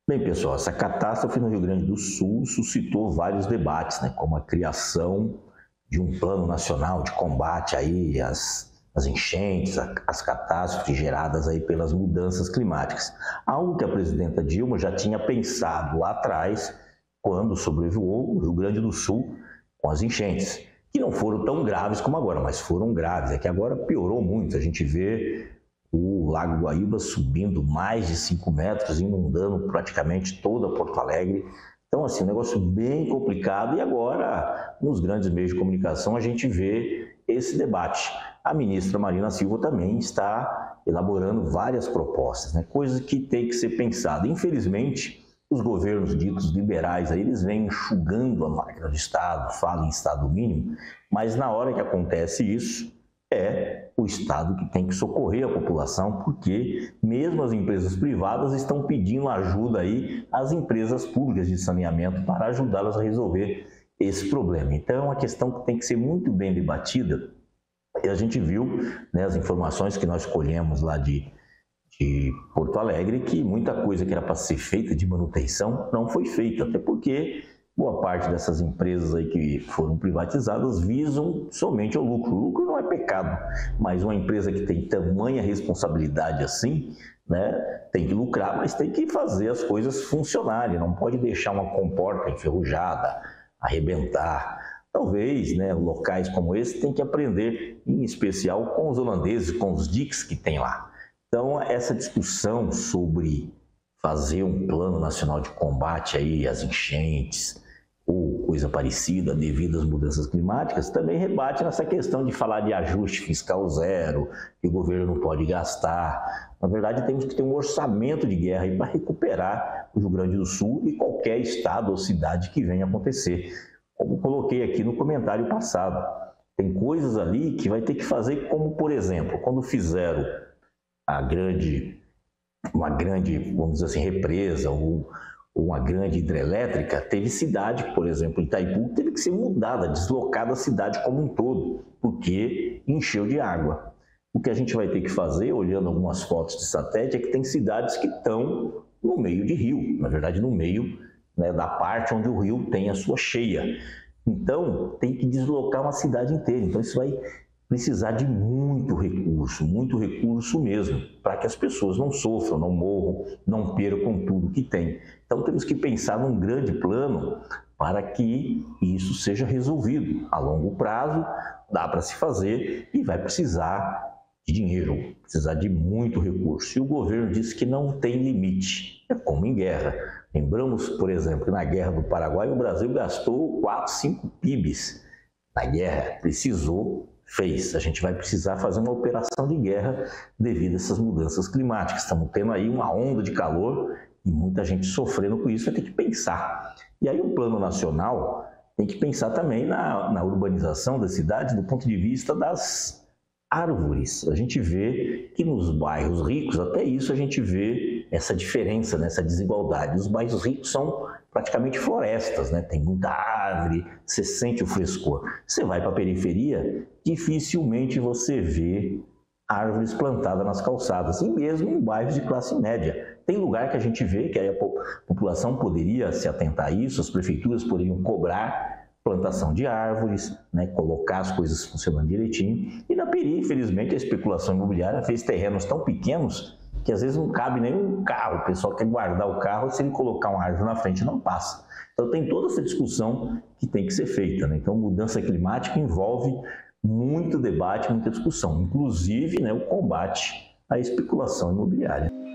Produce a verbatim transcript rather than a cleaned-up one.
Bem, pessoal, essa catástrofe no Rio Grande do Sul suscitou vários debates, né, como a criação de um plano nacional de combate aí às, às enchentes, às catástrofes geradas aí pelas mudanças climáticas. Algo que a presidenta Dilma já tinha pensado lá atrás, quando sobrevoou o Rio Grande do Sul com as enchentes, que não foram tão graves como agora, mas foram graves. É que agora piorou muito. A gente vê o Lago Guaíba subindo mais de cinco metros, inundando praticamente toda Porto Alegre. Então, assim, um negócio bem complicado. E agora, nos grandes meios de comunicação, a gente vê esse debate. A ministra Marina Silva também está elaborando várias propostas, né? Coisas que tem que ser pensada. Infelizmente, os governos ditos liberais, aí, eles vêm enxugando a máquina do Estado, falam em Estado mínimo, mas na hora que acontece isso, é o Estado que tem que socorrer a população, porque mesmo as empresas privadas estão pedindo ajuda aí às empresas públicas de saneamento para ajudá-las a resolver esse problema. Então, é uma questão que tem que ser muito bem debatida. E a gente viu, né, as informações que nós colhemos lá de, de Porto Alegre, que muita coisa que era para ser feita de manutenção não foi feita, até porque boa parte dessas empresas aí que foram privatizadas visam somente o lucro. O lucro não é pecado, mas uma empresa que tem tamanha responsabilidade assim, né, tem que lucrar, mas tem que fazer as coisas funcionarem, não pode deixar uma comporta enferrujada, arrebentar. Talvez, né, locais como esse tem que aprender, em especial com os holandeses, com os diques que tem lá. Então, essa discussão sobre fazer um plano nacional de combate aí às enchentes, ou coisa parecida devido às mudanças climáticas, também rebate nessa questão de falar de ajuste fiscal zero, que o governo não pode gastar. Na verdade, temos que ter um orçamento de guerra para recuperar o Rio Grande do Sul e qualquer estado ou cidade que venha acontecer. Como coloquei aqui no comentário passado, tem coisas ali que vai ter que fazer, como, por exemplo, quando fizeram a grande, uma grande, vamos dizer assim, represa, ou uma grande hidrelétrica, teve cidade, por exemplo, Itaipu, teve que ser mudada, deslocada a cidade como um todo, porque encheu de água. O que a gente vai ter que fazer, olhando algumas fotos de satélite, é que tem cidades que estão no meio de rio, na verdade no meio, né, da parte onde o rio tem a sua cheia. Então, tem que deslocar uma cidade inteira. Então, isso vai precisar de muito recurso, muito recurso mesmo, para que as pessoas não sofram, não morram, não percam tudo que tem. Então, temos que pensar num grande plano para que isso seja resolvido. A longo prazo, dá para se fazer e vai precisar de dinheiro, precisar de muito recurso. E o governo disse que não tem limite, é como em guerra. Lembramos, por exemplo, que na Guerra do Paraguai o Brasil gastou quatro, cinco P I Bs na guerra, precisou, fez. A gente vai precisar fazer uma operação de guerra devido a essas mudanças climáticas. Estamos tendo aí uma onda de calor e muita gente sofrendo com isso, vai ter que pensar. E aí um plano nacional tem que pensar também na, na urbanização das cidades do ponto de vista das árvores. A gente vê que nos bairros ricos, até isso a gente vê essa diferença, né, essa desigualdade. Os bairros ricos são praticamente florestas, né? Tem muita árvore, você sente o frescor. Você vai para a periferia, dificilmente você vê árvores plantadas nas calçadas, e mesmo em bairros de classe média. Tem lugar que a gente vê que a população poderia se atentar a isso, as prefeituras poderiam cobrar plantação de árvores, né, colocar as coisas funcionando direitinho. E na periferia, infelizmente, a especulação imobiliária fez terrenos tão pequenos que às vezes não cabe nem um carro. O pessoal quer guardar o carro e se ele colocar uma árvore na frente não passa. Então tem toda essa discussão que tem que ser feita, né? Então mudança climática envolve muito debate, muita discussão, inclusive, né, o combate à especulação imobiliária.